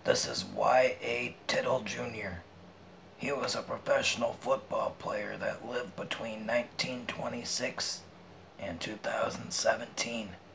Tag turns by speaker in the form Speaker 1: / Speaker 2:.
Speaker 1: This is Y.A. Tittle Jr. He was a professional football player that lived between 1926 and 2017.